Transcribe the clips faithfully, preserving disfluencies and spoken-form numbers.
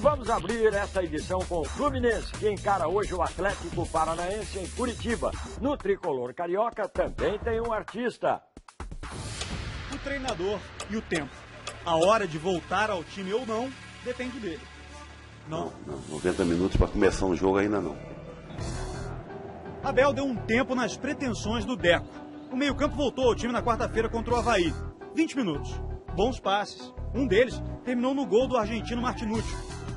vamos abrir essa edição com o Fluminense, que encara hoje o Atlético Paranaense em Curitiba. No tricolor carioca também tem um artista. O treinador e o tempo. A hora de voltar ao time ou não depende dele. Não? Não, não. noventa minutos para começar um jogo ainda não. Abel deu um tempo nas pretensões do Deco. O meio-campo voltou ao time na quarta-feira contra o Avaí. vinte minutos. Bons passes. Um deles terminou no gol do argentino Martinucci.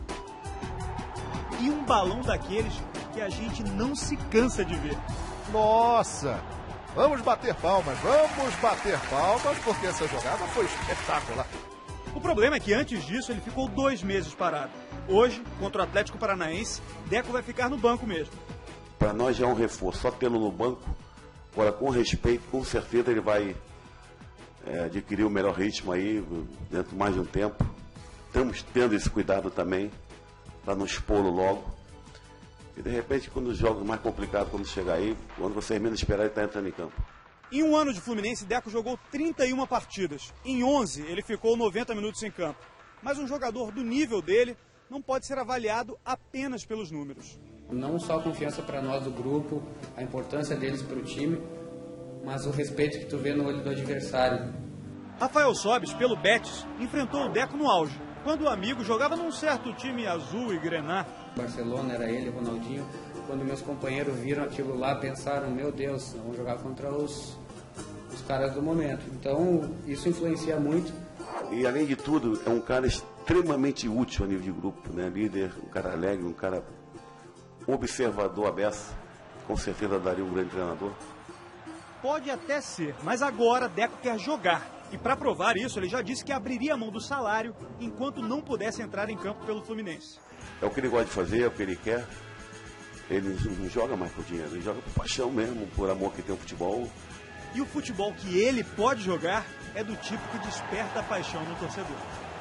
E um balão daqueles que a gente não se cansa de ver. Nossa! Vamos bater palmas, vamos bater palmas, porque essa jogada foi espetacular. O problema é que antes disso ele ficou dois meses parado. Hoje, contra o Atlético Paranaense, Deco vai ficar no banco mesmo. Para nós já é um reforço, só tê-lo no banco. Agora, com respeito, com certeza ele vai é, adquirir o melhor ritmo aí dentro de mais de um tempo. Estamos tendo esse cuidado também, para não expô-lo logo. E de repente, quando os jogos mais complicados, quando chegar aí, quando você menos esperar, ele está entrando em campo. Em um ano de Fluminense, Deco jogou trinta e uma partidas. Em onze, ele ficou noventa minutos em campo. Mas um jogador do nível dele não pode ser avaliado apenas pelos números. Não só a confiança para nós do grupo, a importância deles para o time, mas o respeito que tu vê no olho do adversário. Rafael Sobis, pelo Betis, enfrentou o Deco no auge, quando o amigo jogava num certo time azul e grená. Barcelona era ele, Ronaldinho. Quando meus companheiros viram aquilo lá, pensaram, meu Deus, vamos jogar contra os, os caras do momento. Então, isso influencia muito. E, além de tudo, é um cara extremamente útil a nível de grupo, né? Líder, um cara alegre, um cara observador aberto. Com certeza daria um grande treinador. Pode até ser, mas agora Deco quer jogar. E para provar isso, ele já disse que abriria a mão do salário enquanto não pudesse entrar em campo pelo Fluminense. É o que ele gosta de fazer, é o que ele quer. Ele não joga mais por dinheiro, ele joga por paixão mesmo, por amor que tem o futebol. E o futebol que ele pode jogar é do tipo que desperta a paixão no torcedor.